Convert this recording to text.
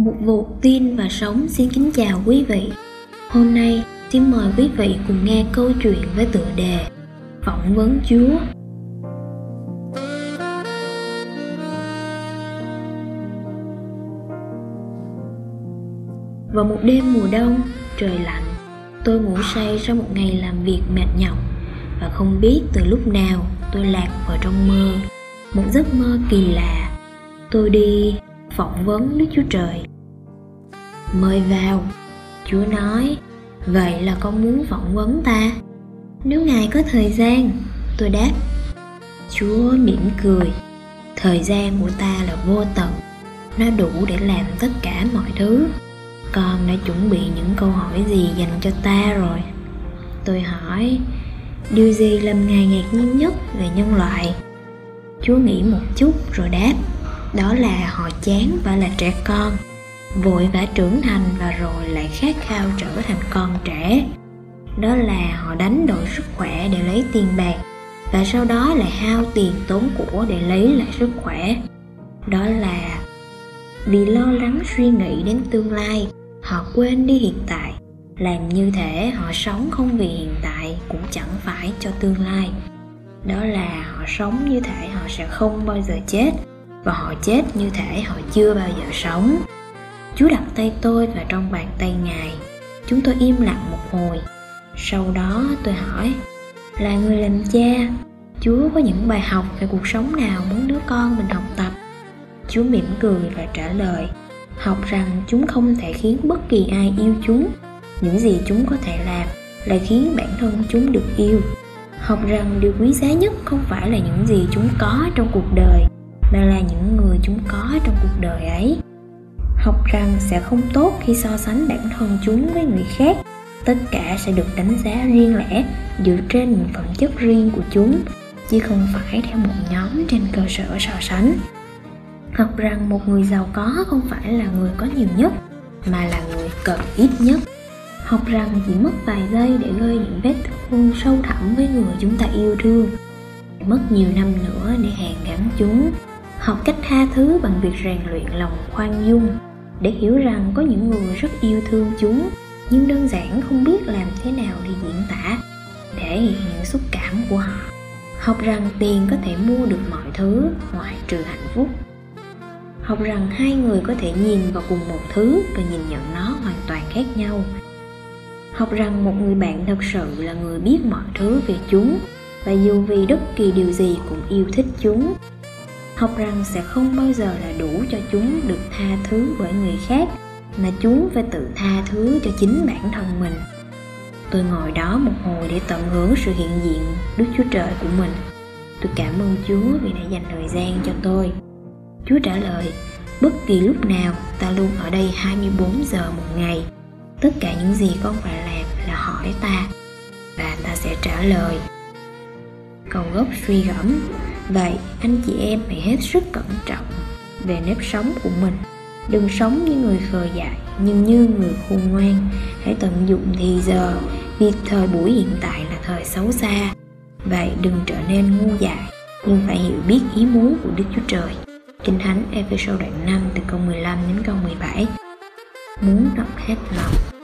Một vụ tin và sống xin kính chào quý vị. Hôm nay xin mời quý vị cùng nghe câu chuyện với tựa đề Phỏng vấn Chúa. Vào một đêm mùa đông, trời lạnh, tôi ngủ say sau một ngày làm việc mệt nhọc và không biết từ lúc nào tôi lạc vào trong mơ, một giấc mơ kỳ lạ. Tôi đi phỏng vấn Đức Chúa Trời. Mời vào, Chúa nói. Vậy là con muốn phỏng vấn ta? Nếu Ngài có thời gian, tôi đáp. Chúa mỉm cười. Thời gian của ta là vô tận, nó đủ để làm tất cả mọi thứ. Con đã chuẩn bị những câu hỏi gì dành cho ta rồi? Tôi hỏi, điều gì làm Ngài ngạc nhiên nhất về nhân loại? Chúa nghĩ một chút rồi đáp, đó là họ chán và là trẻ con, vội vã trưởng thành và rồi lại khát khao trở thành con trẻ. Đó là họ đánh đổi sức khỏe để lấy tiền bạc và sau đó lại hao tiền tốn của để lấy lại sức khỏe. Đó là vì lo lắng suy nghĩ đến tương lai, họ quên đi hiện tại, làm như thể họ sống không vì hiện tại cũng chẳng phải cho tương lai. Đó là họ sống như thể họ sẽ không bao giờ chết và họ chết như thể họ chưa bao giờ sống. Chúa đặt tay tôi vào trong bàn tay Ngài. Chúng tôi im lặng một hồi. Sau đó tôi hỏi, là người làm cha, Chúa có những bài học về cuộc sống nào muốn đứa con mình học tập? Chúa mỉm cười và trả lời, học rằng chúng không thể khiến bất kỳ ai yêu chúng. Những gì chúng có thể làm là khiến bản thân chúng được yêu. Học rằng điều quý giá nhất không phải là những gì chúng có trong cuộc đời, mà là những người chúng có trong cuộc đời ấy. Học rằng sẽ không tốt khi so sánh bản thân chúng với người khác. Tất cả sẽ được đánh giá riêng lẻ dựa trên những phẩm chất riêng của chúng, chứ không phải theo một nhóm trên cơ sở so sánh. Học rằng một người giàu có không phải là người có nhiều nhất, mà là người cần ít nhất. Học rằng chỉ mất vài giây để gây những vết thương sâu thẳm với người chúng ta yêu thương, mất nhiều năm nữa để hàn gắn chúng. Học cách tha thứ bằng việc rèn luyện lòng khoan dung, để hiểu rằng có những người rất yêu thương chúng, nhưng đơn giản không biết làm thế nào để diễn tả, thể hiện những xúc cảm của họ. Học rằng tiền có thể mua được mọi thứ ngoại trừ hạnh phúc. Học rằng hai người có thể nhìn vào cùng một thứ và nhìn nhận nó hoàn toàn khác nhau. Học rằng một người bạn thật sự là người biết mọi thứ về chúng, và dù vì bất kỳ điều gì cũng yêu thích chúng. Học rằng sẽ không bao giờ là đủ cho chúng được tha thứ bởi người khác, mà chúng phải tự tha thứ cho chính bản thân mình. Tôi ngồi đó một hồi để tận hưởng sự hiện diện Đức Chúa Trời của mình. Tôi cảm ơn Chúa vì đã dành thời gian cho tôi. Chúa trả lời, bất kỳ lúc nào ta luôn ở đây 24 giờ một ngày. Tất cả những gì con phải làm là hỏi ta, và ta sẽ trả lời. Câu gốc suy gẫm, vậy anh chị em hãy hết sức cẩn trọng về nếp sống của mình. Đừng sống như người khờ dại, nhưng như người khôn ngoan. Hãy tận dụng thì giờ, vì thời buổi hiện tại là thời xấu xa. Vậy đừng trở nên ngu dại, nhưng phải hiểu biết ý muốn của Đức Chúa Trời. Kinh Thánh Ê-phê-sô đoạn 5 từ câu 15 đến câu 17. Muốn đọc hết lòng.